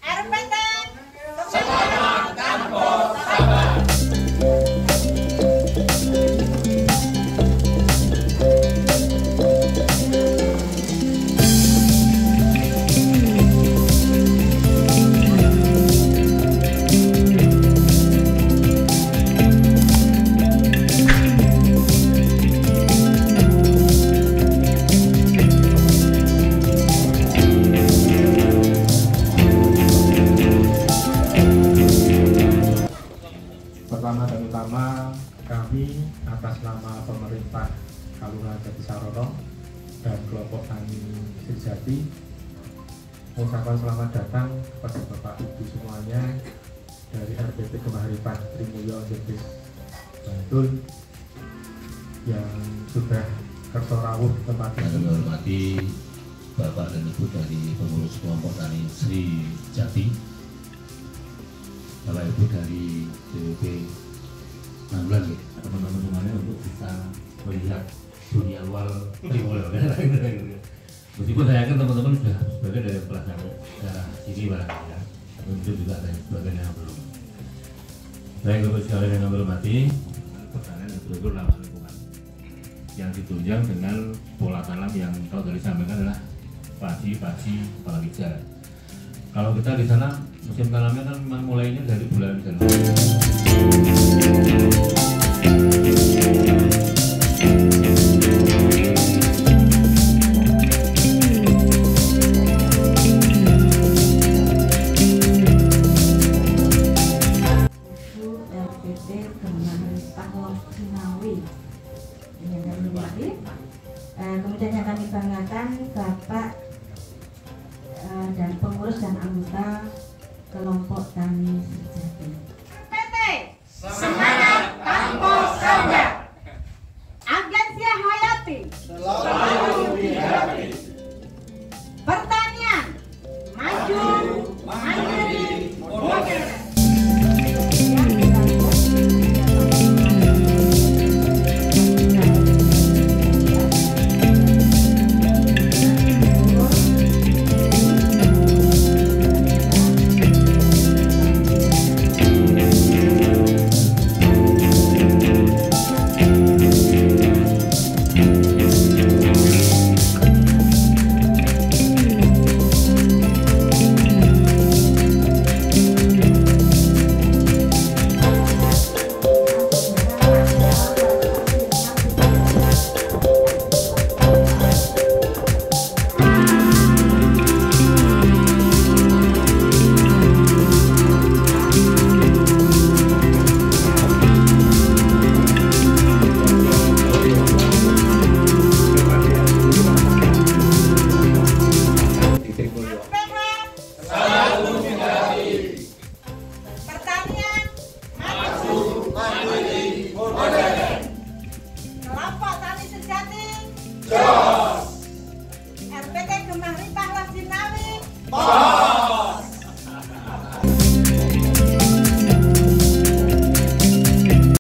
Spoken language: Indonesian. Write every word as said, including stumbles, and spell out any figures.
R P T Semangat Kampus Sabar. Pertama dan utama, kami atas nama pemerintah Kelurahan Jatisarono dan kelompok tani Sejati mengucapkan selamat datang kepada Bapak Ibu semuanya dari R B P Kemaharipan Trimulyo Debes Bantul yang sudah kerso rawuh tempat ini. Menghormati Bapak dan Ibu dari pengurus kelompok tani Sri Jati, Bapak Ibu dari D W P Nanggulan, teman-teman semuanya untuk bisa melihat dunia luar Trimulyo. Meskipun saya yakin teman-teman sudah sebagian dari pelaksana daerah sini barangkali ya, tapi mungkin juga ada sebagian yang belum. Baik, Bapak sekalian yang hormati, pertanian yang betul-betul ramah lingkungan yang ditunjang dengan pola tanam yang kalau tadi sampaikan adalah padi, padi, palawija. Kalau kita di sana musim tanamnya kan memang mulainya dari bulan Januari. Kemudian yang kami banggakan Bapak uh, dan pengurus dan anggota kelompok tani Sejati. P T Semangat Kampus Sabar. Agensi Hayati Selalu dihadapi. Pertanian maju, mandiri, modern. Selalu